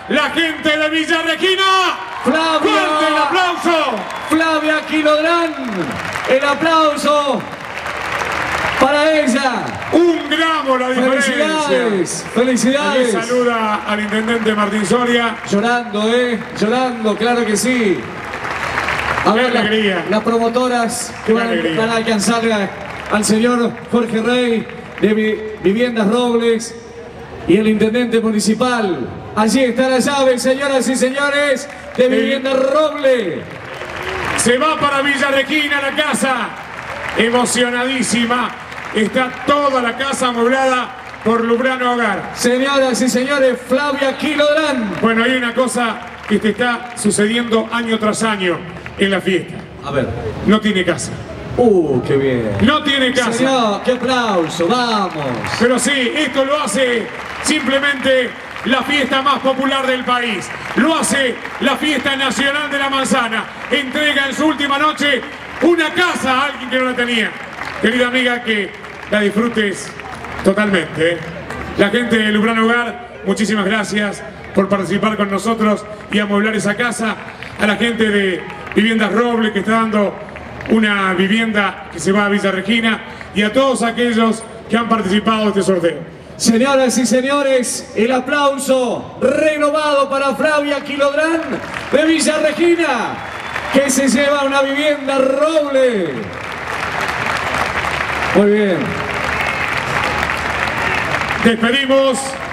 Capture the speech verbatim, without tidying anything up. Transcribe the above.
la gente de Villa Regina. Flavia, ¡Fuerte el aplauso! Flavia Quilodrán, el aplauso para ella. Un gramo la diferencia. Felicidades, felicidades. Aquí saluda al intendente Martín Soria. Llorando, eh, llorando, claro que sí. A Qué ver, la- alegría. las promotoras que Qué van, alegría. van a alcanzar a- al señor Jorge Rey de Vi- Viviendas Robles y el intendente municipal. Allí está la llave, señoras y señores, de Viviendas Robles. Se va para Villa Regina la casa. Emocionadísima. Está toda la casa amueblada por Lubrano Hogar. Señoras y señores, Flavia Quilodrán. Bueno, hay una cosa que te está sucediendo año tras año en la fiesta. A ver. No tiene casa. Uh, qué bien. No tiene casa. Señor, qué aplauso, vamos. Pero sí, esto lo hace simplemente la fiesta más popular del país. Lo hace la fiesta nacional de la manzana. Entrega en su última noche una casa a alguien que no la tenía. Querida amiga, que la disfrutes totalmente, ¿eh? La gente de Lubrano Hogar, muchísimas gracias por participar con nosotros y amueblar esa casa. A la gente de Viviendas Robles, que está dando una vivienda que se va a Villa Regina, y a todos aquellos que han participado de este sorteo. Señoras y señores, el aplauso renovado para Flavia Quilodrán de Villa Regina, que se lleva una vivienda Roble. Muy bien. Despedimos